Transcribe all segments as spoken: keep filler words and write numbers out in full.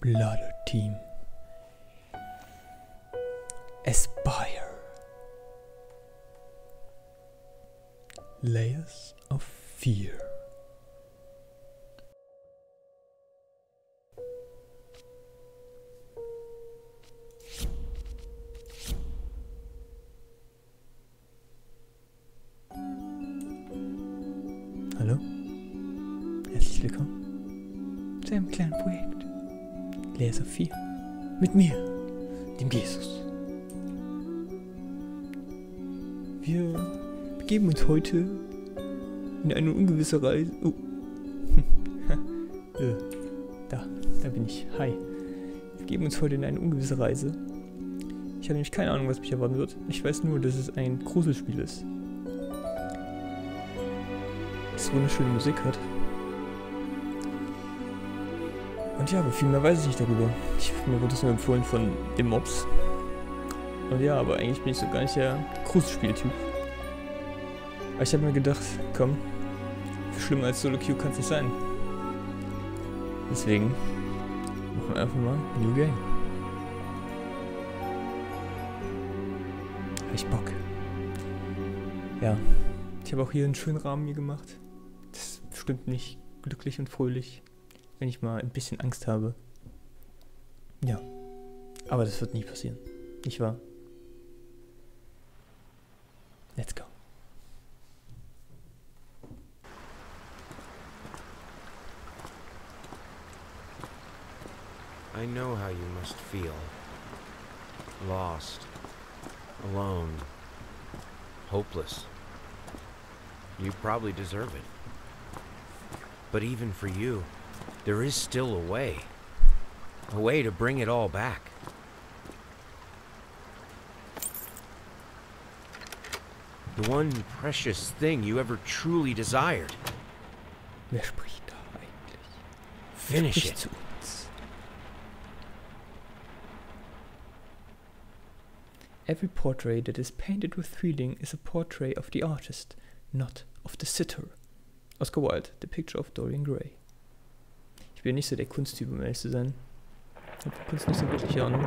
Blood Team. Aspire. Layers of Fear. Hallo? Herzlich willkommen zu einem kleinen Projekt. Layers of Fear. Mit mir, dem Jesus. Wir begeben uns heute in eine ungewisse Reise. Oh. äh, da, da bin ich. Hi. Wir begeben uns heute in eine ungewisse Reise. Ich habe nämlich keine Ahnung, was mich erwarten wird. Ich weiß nur, dass es ein Gruselspiel ist. Das wunderschöne Musik hat. Und ja, aber viel mehr weiß ich nicht darüber. Ich, mir wurde es nur empfohlen von den Mobs. Und ja, aber eigentlich bin ich so gar nicht der Gruselspiel-Typ. Aber ich habe mir gedacht, komm, schlimmer als Solo Queue kann es nicht sein. Deswegen machen wir einfach mal New Game. Hab ich Bock. Ja, ich habe auch hier einen schönen Rahmen hier gemacht. Das ist bestimmt nicht glücklich und fröhlich, wenn ich mal ein bisschen Angst habe. Ja, aber das wird nie passieren. Nicht wahr? Let's go. I know how you must feel. Lost. Alone. Hopeless. You probably deserve it. But even for you, there is still a way. A way to bring it all back. The one precious thing you ever truly desired. Wer spricht da eigentlich? Finish Sprich it. zu uns. Every portrait that is painted with feeling is a portrait of the artist, not of the sitter. Oscar Wilde, The Picture of Dorian Gray. Ich bin nicht so der Kunsttyp, um ehrlich zu sein. Ich habe Kunst nicht so wirklich Ahnung.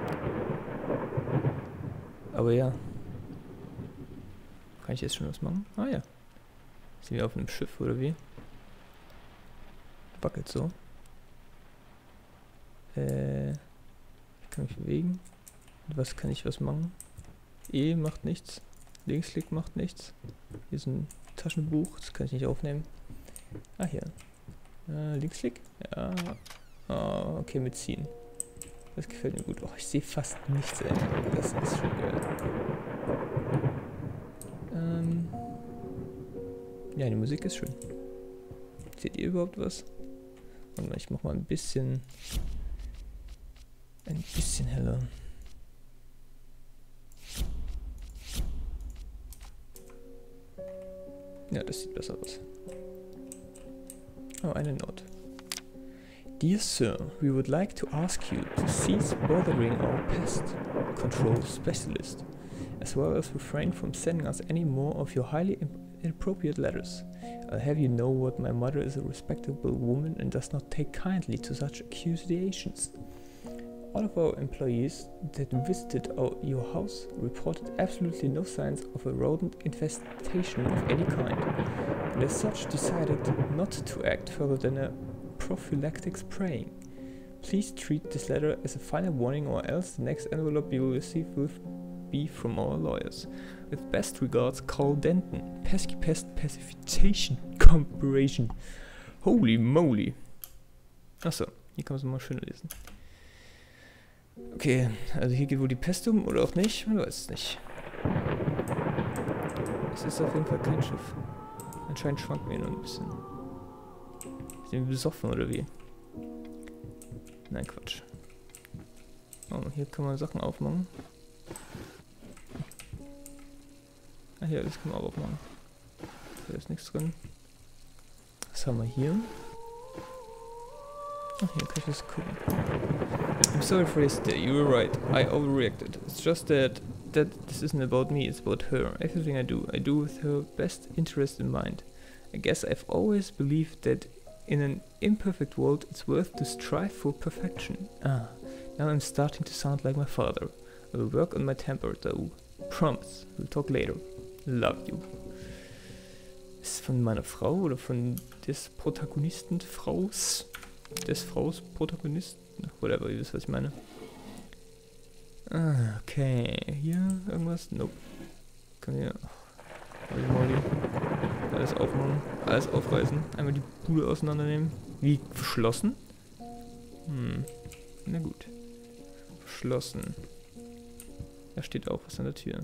Aber ja. Kann ich jetzt schon was machen? Ah ja. Sind wir auf einem Schiff oder wie? Wackelt so. Äh. Ich kann mich bewegen. Und was kann ich was machen? E macht nichts. Linksklick macht nichts. Hier ist ein Taschenbuch. Das kann ich nicht aufnehmen. Ah, hier. Äh, Linksklick? Ja. Oh, okay, mitziehen. Das gefällt mir gut. Oh, ich sehe fast nichts, ey. Das ist schon geil. Ähm. Ja, die Musik ist schön. Seht ihr überhaupt was? Warte mal, ich mach mal ein bisschen. Ein bisschen heller. Ja, das sieht besser aus. Oh, eine Note. Dear Sir, we would like to ask you to cease bothering our pest control specialist, as well as refrain from sending us any more of your highly inappropriate letters. I'll have you know what my mother is a respectable woman and does not take kindly to such accusations. All of our employees that visited our, your house reported absolutely no signs of a rodent infestation of any kind, and as such decided not to act further than a prophylactic spraying. Please treat this letter as a final warning, or else the next envelope you will receive will be from our lawyers. With best regards, Carl Denton, Pesky Pest Pacification Corporation. Holy moly. Achso, hier kann man es mal schön lesen. Okay, also hier geht wohl die Pest um oder auch nicht, man weiß es nicht. Es ist auf jeden Fall kein Schiff. Anscheinend schwanken wir nur ein bisschen. Sind wir besoffen oder wie? Nein, Quatsch. Oh, hier kann man Sachen aufmachen. Ah, hier, das kann man auch aufmachen. Da ist nichts drin. Was haben wir hier? Ach, hier kann ich das gucken. I'm sorry for yesterday, you were right. I overreacted. It's just that that this isn't about me, it's about her. Everything I do, I do with her best interest in mind. I guess I've always believed that In an imperfect world, it's worth to strive for perfection. Ah, now I'm starting to sound like my father. I will work on my temper, though. Promise. We'll talk later. Love you. Ist es von meiner Frau oder von des Protagonisten Fraus? Des Fraus Protagonisten? Whatever, ihr wisst, was ich meine. Ah, okay. Hier irgendwas? Nope. Komm hier. Holy moly. Alles aufmachen. Alles aufreißen. Einmal die Bude auseinandernehmen. Wie? Verschlossen? Hm. Na gut. Verschlossen. Da steht auch was an der Tür.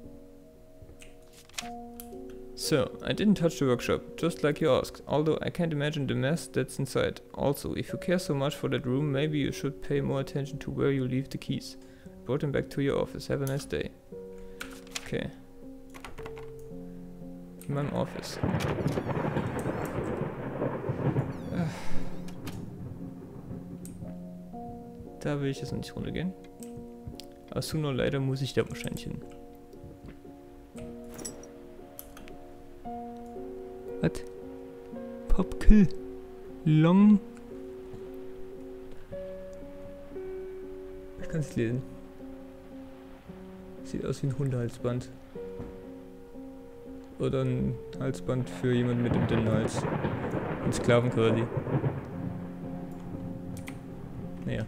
So, I didn't touch the workshop, just like you asked, although I can't imagine the mess that's inside. Also, if you care so much for that room, maybe you should pay more attention to where you leave the keys. Brought them back to your office. Have a nice day. Okay. In meinem Office. Da will ich jetzt noch nicht runtergehen. Aber sooner or later muss ich da wahrscheinlich hin. Was? Popkill. Long. Ich kann es lesen. Sieht aus wie ein Hundehalsband. Oder ein Halsband für jemanden mit dem dünnen Hals. Ein Sklaven quasi. Naja.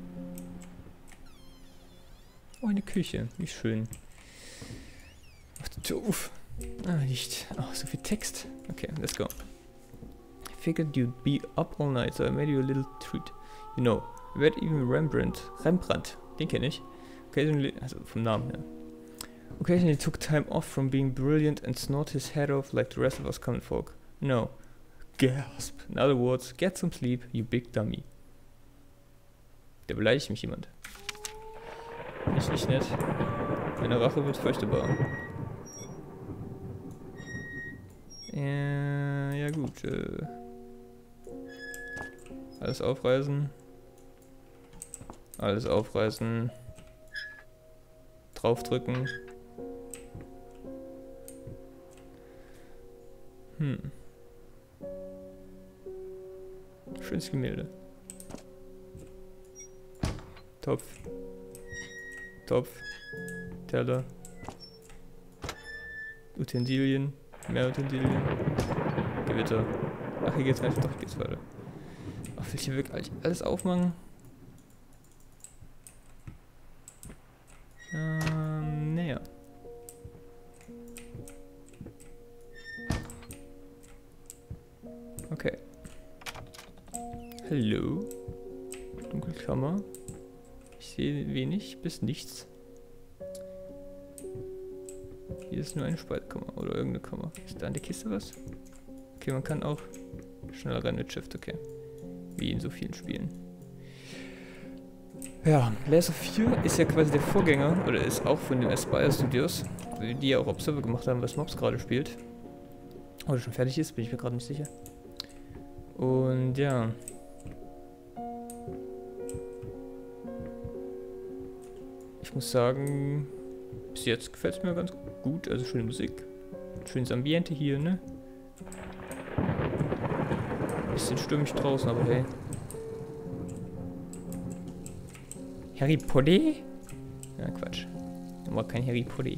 Oh, eine Küche. Wie schön. Ach, doof. Ah, nicht. Oh, so viel Text. Okay, let's go. I figured you'd be up all night, so I made you a little treat. You know, I read even Rembrandt. Rembrandt, den kenne ich. Occasionally, also vom Namen her. Occasionally took time off from being brilliant and snored his head off like the rest of us common folk. No. Gasp. In other words, get some sleep, you big dummy. Da beleidigt mich jemand. Finde ich nicht nett. Meine Rache wird fürchterbar. Äh, ja gut. Äh, alles aufreißen. Alles aufreißen. Draufdrücken. Hm. Schönes Gemälde. Topf. Topf. Teller. Utensilien. Mehr Utensilien. Gewitter. Ach, hier geht's einfach. Doch, hier geht's weiter. Ach, will ich hier wirklich alles aufmachen? Ähm, naja. Okay. Hallo. Dunkelkammer. Ich sehe wenig bis nichts. Hier ist nur eine Spaltkammer oder irgendeine Kammer. Ist da an der Kiste was? Okay, man kann auch schneller rennen mit Shift, okay. Wie in so vielen Spielen. Ja, Layers of Fear ist ja quasi der Vorgänger, oder ist auch von den Aspyr Studios, die ja auch Observer gemacht haben, was Mobs gerade spielt. Oder schon fertig ist, bin ich mir gerade nicht sicher. Und ja. Ich muss sagen, bis jetzt gefällt es mir ganz gut, also schöne Musik. Schönes Ambiente hier, ne? Bisschen stürmisch draußen, aber hey. Harry Potter? Ja, Quatsch. Aber kein Harry Potter.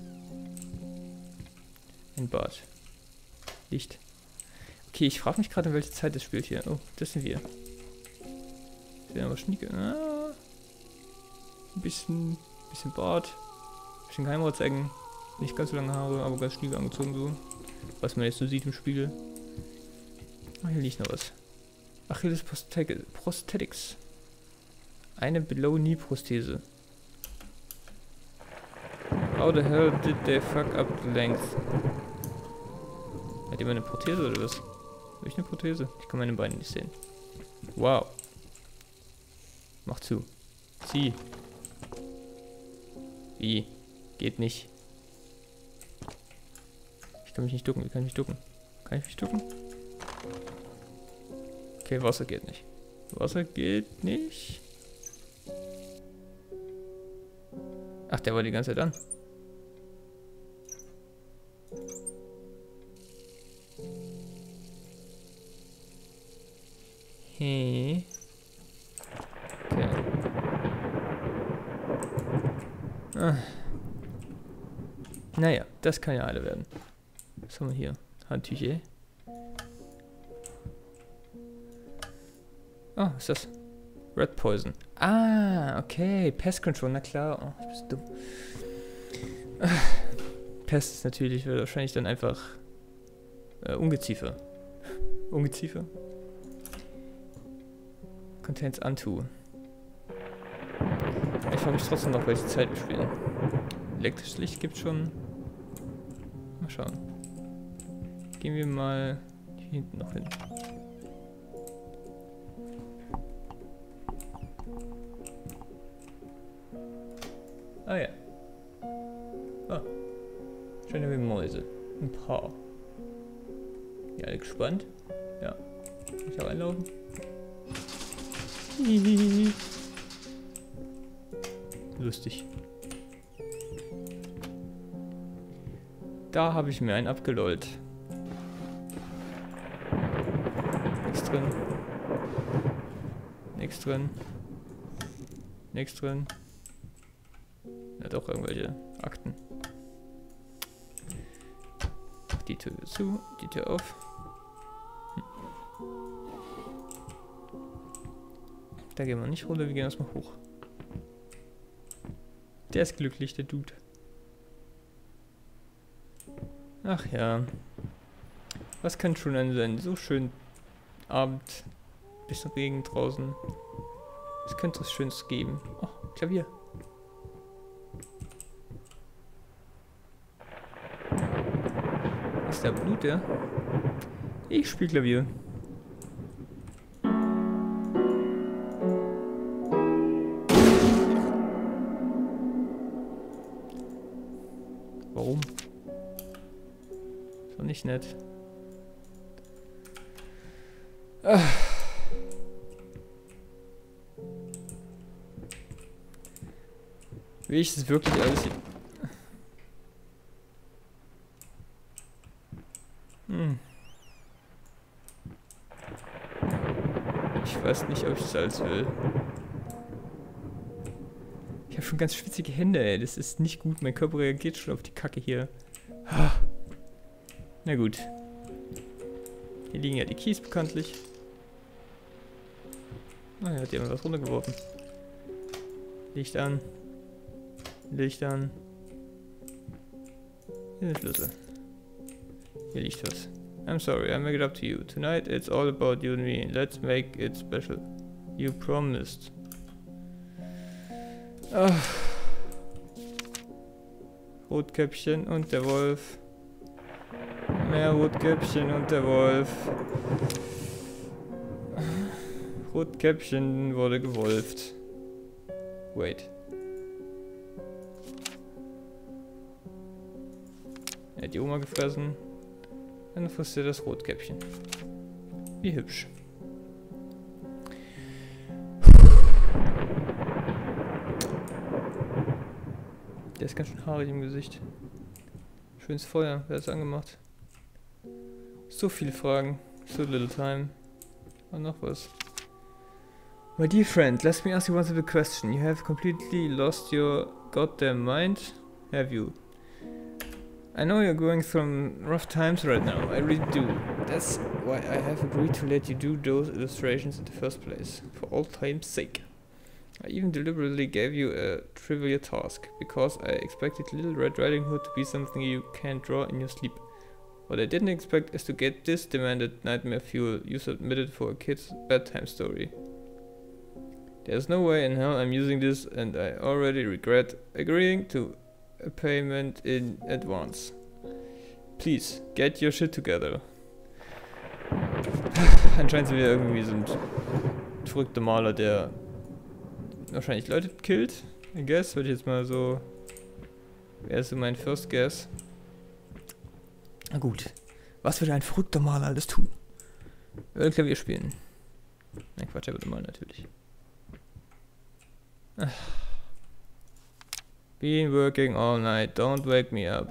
Ein Bad. Licht. Okay, ich frage mich gerade, in welche Zeit das spielt hier. Oh, das sind wir. Das sind aber Schnieke. Ah. Ein bisschen, bisschen Bart. Ein bisschen Geheimratsecken. Nicht ganz so lange Haare, aber ganz schnieke angezogen so. Was man jetzt so sieht im Spiegel. Ah, hier liegt noch was. Achilles Prosthetics. Eine Below-Knee-Prosthese. How the hell did they fuck up the length? Hat jemand eine Prothese oder was? Habe ich eine Prothese? Ich kann meine Beine nicht sehen. Wow. Mach zu. Zieh. Wie? Geht nicht. Ich kann mich nicht ducken. Wie kann ich mich ducken? Kann ich mich ducken? Okay, Wasser geht nicht. Wasser geht nicht. Ach, der war die ganze Zeit an. Äh. Okay. Ah. Naja, das kann ja alle werden. Was haben wir hier? Handtücher. Oh, was ist das? Red Poison. Ah, okay. Pest Control, na klar. Oh, ich bin dumm. Ah. Pest ist natürlich wahrscheinlich dann einfach äh, Ungeziefer. Ungeziefer? Contains Antu. Ich frage mich trotzdem noch, welche Zeit wir spielen. Elektrisches Licht gibt schon. Mal schauen. Gehen wir mal hier hinten noch hin. Ah ja. Ah. Schöne wie Mäuse. Ein paar. Ja, alle gespannt? Ja. Kann ich auch einlaufen? Lustig. Da habe ich mir einen abgelollt. Nichts drin. Nichts drin. Nichts drin. Ja, doch irgendwelche Akten. Die Tür zu, die Tür auf. Hm. Da gehen wir nicht runter, wir gehen erstmal hoch. Der ist glücklich, der Dude. Ach ja. Was kann schon ein sein? So schön Abend. Bisschen Regen draußen. Was könnte es Schönes geben? Oh, Klavier. Ist da Blut, ja? Ich spiele Klavier. Warum? Ist doch nicht nett. Ah. Will ich das wirklich alles hier... Hm. Ich weiß nicht, ob ich das alles will. Ich habe schon ganz schwitzige Hände, ey. Das ist nicht gut. Mein Körper reagiert schon auf die Kacke hier. Ah. Na gut. Hier liegen ja die Keys bekanntlich. Ah, er hat jemand was runtergeworfen. Licht an. Licht an. Hier ist der Schlüssel. Hier liegt was. I'm sorry, I make it up to you. Tonight it's all about you and me. Let's make it special. You promised. Ah. Rotkäppchen und der Wolf. Mehr Rotkäppchen und der Wolf. Rotkäppchen wurde gewolft. Wait. Er hat die Oma gefressen. Dann frisst er das Rotkäppchen. Wie hübsch. Der ist ganz schön haarig im Gesicht. Schönes Feuer. Wer hat es angemacht? So viele Fragen. So little time. Und noch was. My dear friend, let me ask you one simple question. You have completely lost your goddamn mind, have you? I know you're going through rough times right now, I really do. That's why I have agreed to let you do those illustrations in the first place, for all time's sake. I even deliberately gave you a trivial task, because I expected Little Red Riding Hood to be something you can't draw in your sleep. What I didn't expect is to get this demanded nightmare fuel you submitted for a kid's bedtime story. There's no way in hell I'm using this, and I already regret agreeing to a payment in advance. Please, get your shit together. Anscheinend sind wir irgendwie so ein verrückter Maler, der wahrscheinlich Leute killt. I guess, würde ich jetzt mal so... Wäre so mein First Guess. Na gut. Was würde ein verrückter Maler alles tun? Er würde Klavier spielen. Nein, Quatsch, er würde malen natürlich. Been working all night, don't wake me up.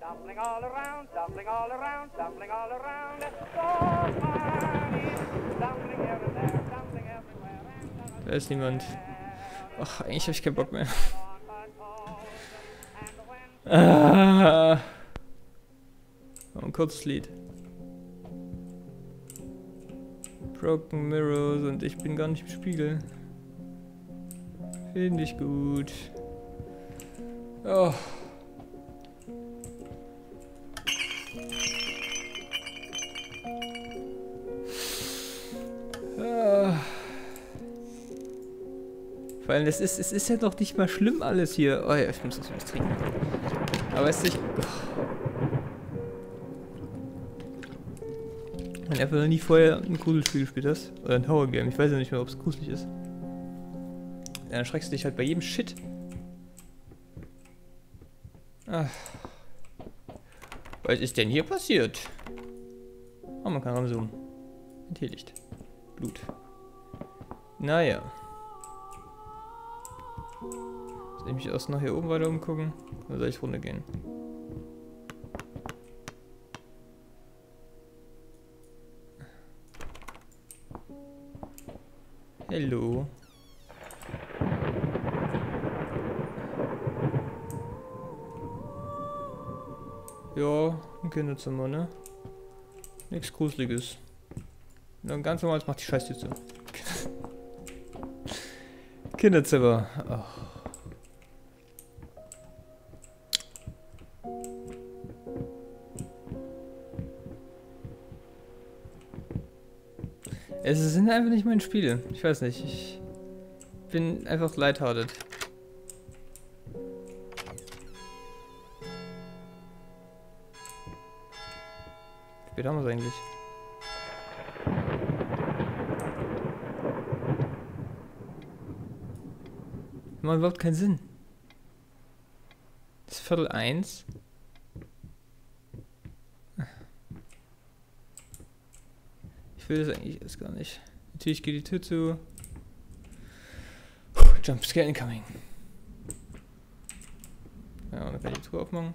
Stumbling all around, stumbling all around, stumbling all around. So funny. Stumbling here and there, stumbling everywhere. Da ist niemand. Ach, eigentlich habe ich keinen Bock mehr. Ah. Ein kurzes Lied. Broken Mirrors und ich bin gar nicht im Spiegel. Finde ich gut. Oh. Ah. Vor allem, es ist, es ist ja doch nicht mal schlimm alles hier. Oh ja, ich muss das was trinken. Aber es ist nicht... Ich habe einfach noch nie vorher ein Gruselspiel gespielt hast. Oder ein Horror-Game. Ich weiß ja nicht mehr, ob es gruselig ist. Ja, dann schreckst du dich halt bei jedem Shit. Ach. Was ist denn hier passiert? Oh, man kann ranzoomen. Ein Teelicht. Blut. Naja. Soll ich mich erst noch hier oben weiter umgucken? Oder soll ich runtergehen? Hallo. Ja, ein Kinderzimmer, ne? Nichts Gruseliges. Dann ganz normal, macht die Scheiße zu. Kinderzimmer. Oh. Es sind einfach nicht meine Spiele. Ich weiß nicht. Ich bin einfach lighthearted. Wie spät haben wir es eigentlich? Macht überhaupt keinen Sinn. Das ist Viertel eins. Ich will das eigentlich erst gar nicht. Natürlich geht die Tür zu. Puh, Jumpscare incoming. Ja, und dann kann ich die Tür aufmachen.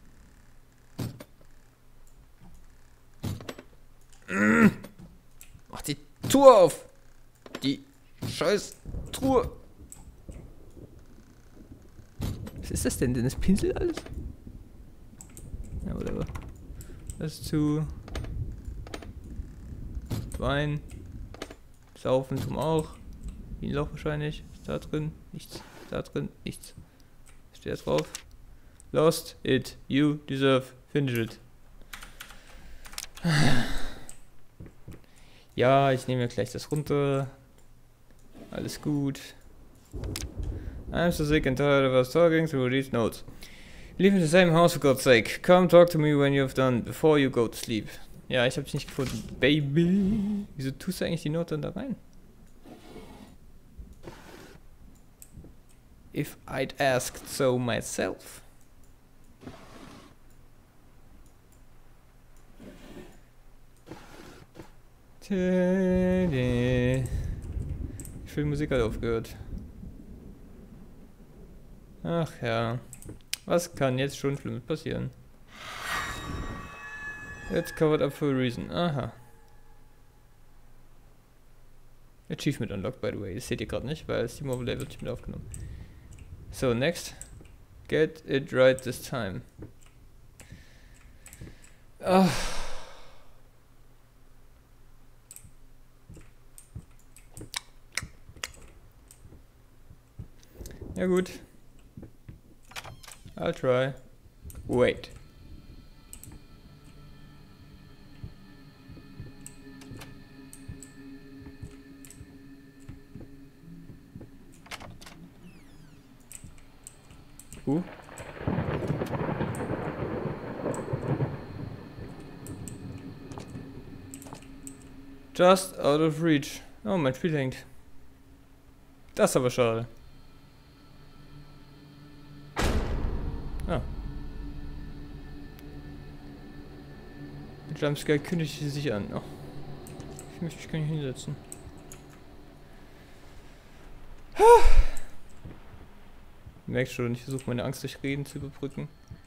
Mach die Tür auf! Die scheiß Truhe! Was ist das denn? Denn das Pinsel alles? Ja, whatever. Das ist zu. Wein. Saufen zum auch. Wie ein Loch wahrscheinlich. Ist da drin? Nichts. Da drin? Nichts. Steht da drauf. Lost it. You deserve. Finish it. Ja, ich nehme mir gleich das runter. Alles gut. I'm so sick and tired of us talking through these notes. Live in the same house for God's sake. Come talk to me when you've done, before you go to sleep. Ja, ich habe dich nicht gefunden. Baby. Wieso tust du eigentlich die Note dann da rein? If I'd asked so myself. Die Filmmusik hat aufgehört. Ach ja. Was kann jetzt schon Schlimmes passieren? It's covered up for a reason. Aha. Achievement unlocked, by the way. Das seht ihr gerade nicht, weil Steam Overlay wird nicht mit aufgenommen. So, next. Get it right this time. Ah. Ja gut. I'll try. Wait. Uh. Just out of reach. Oh, mein Spiel hängt. Das ist aber schade. Ah. Der Jumpscare kündigt sich an. Oh. Ich möchte mich gar nicht hinsetzen. Du merkst schon, ich versuche meine Angst durch Reden zu überbrücken.